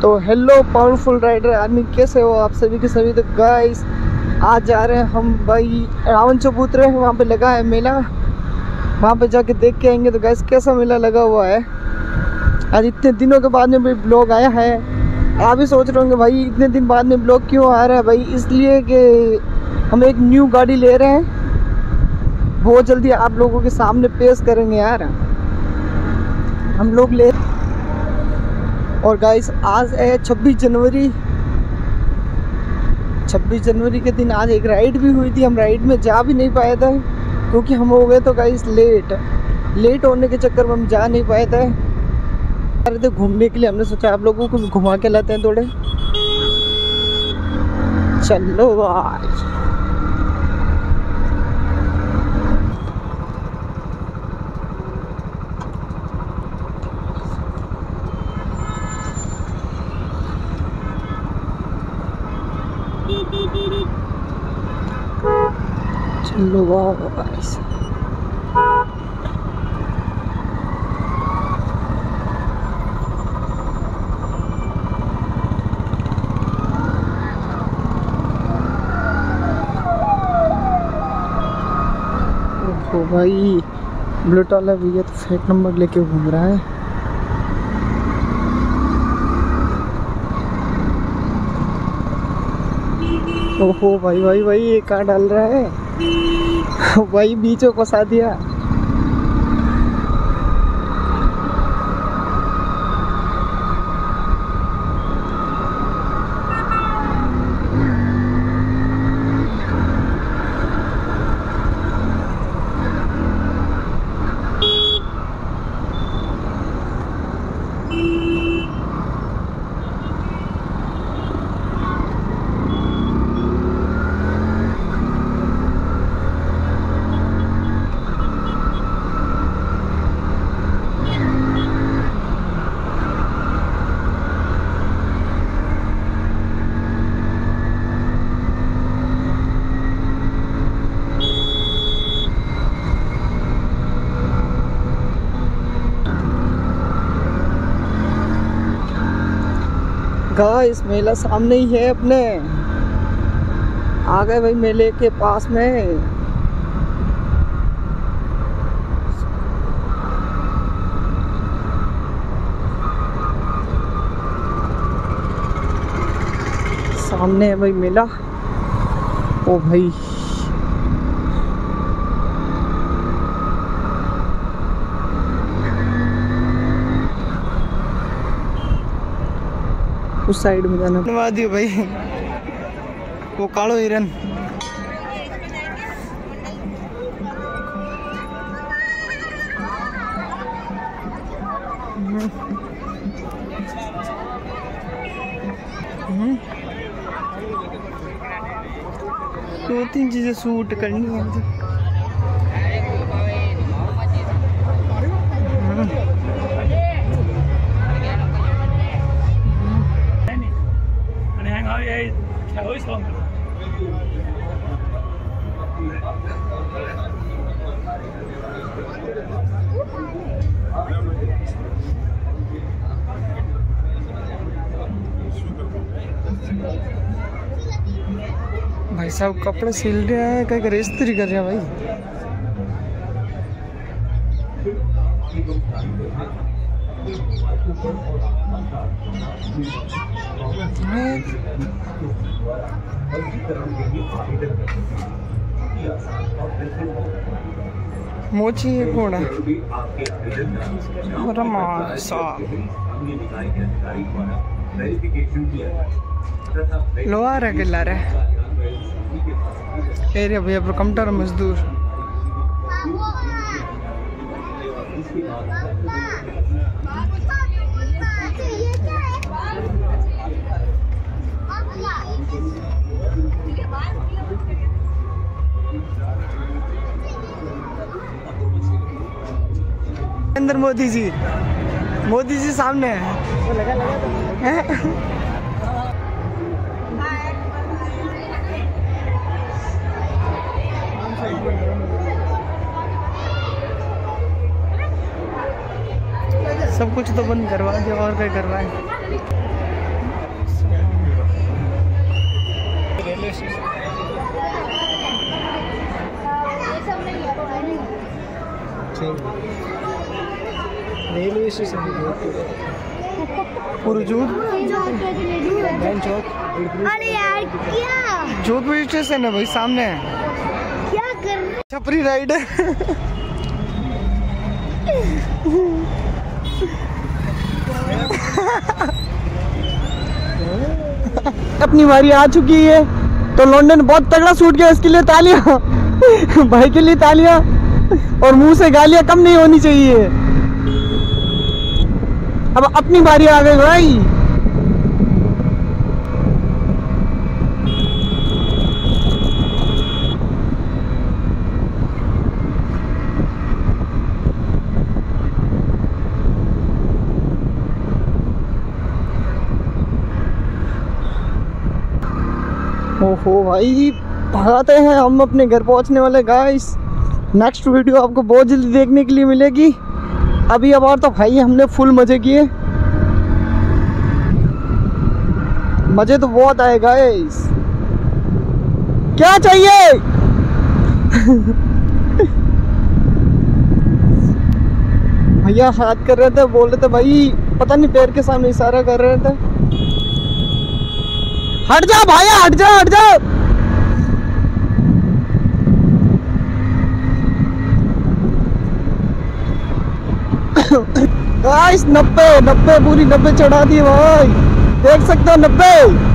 तो hello powerful rider army, कैसे हो आप सभी के सभी। तो गाइस आज जा रहे हैं हम भाई रावण चबूतरे, वहाँ पे लगा है मेला, वहाँ पे जाके देख के आएंगे। तो गाइस कैसा मेला लगा हुआ है, आज इतने दिनों के बाद में भी ब्लॉग आया है। आप भी सोच रहे होंगे भाई इतने दिन बाद में ब्लॉग क्यों आ रहा है। भाई इसलिए कि हम एक न्यू गाड़ी ले रहे हैं, बहुत जल्दी आप लोगों के सामने पेश करेंगे यार हम लोग ले। और गाइस आज है 26 जनवरी। 26 जनवरी के दिन आज एक राइड भी हुई थी, हम राइड में जा भी नहीं पाए थे क्योंकि हम हो गए तो गाइस लेट होने के चक्कर में हम जा नहीं पाए थे। आ रहे थे घूमने के लिए, हमने सोचा आप लोगों को घुमा के लाते हैं थोड़े। चलो भाई चलो गाइस। ओ भाई बुलेट वाला भैया तो फेक नंबर लेके घूम रहा है। ओहो भाई भाई भाई ये कहाँ डाल रहा है भाई, बीचों को फंसा दिया। गाइस मेला सामने ही है अपने, आ गए भाई मेले के पास में। सामने है भाई मेला। ओ भाई उस साइड में जाना। धन्यवाद दियो भाई, वो कालो हिरन। दो तीन चीजें शूट करनी है मुझे। भाई साहब कपड़े सिल रहे हैं, कहीं रेस्त्री कर रहे हैं भाई। मोची है कौन है? लोहार है कि लार है एरिया भैया पर कमटर मजदूर। अंदर मोदी जी सामने है। लगा सब कुछ तो बंद करवा दिया और क्या करवाए। रेलवे स्टेशन अरे यार क्या जोधपुर स्टेशन है भाई, सामने है। क्या कर रहे छपरी राइड है। अपनी बारी आ चुकी है तो लंदन बहुत तगड़ा शूट किया, इसके लिए तालियां। भाई के लिए तालियां, और मुंह से गालियां कम नहीं होनी चाहिए। अब अपनी बारी आ गई भाई। ओहो भाई, भागते हैं हम अपने घर पहुंचने वाले गाइस। नेक्स्ट वीडियो आपको बहुत जल्दी देखने के लिए मिलेगी। अभी अब और तो भाई हमने फुल मजे किए, मजे तो बहुत आए गाइस। क्या चाहिए? भैया हाथ कर रहे थे, बोल रहे थे भाई, पता नहीं पैर के सामने इशारा कर रहे थे। हट जा भाया, हट जा हट जा। गाइस 90 पूरी 90 चढ़ा दी भाई, देख सकते हो 90।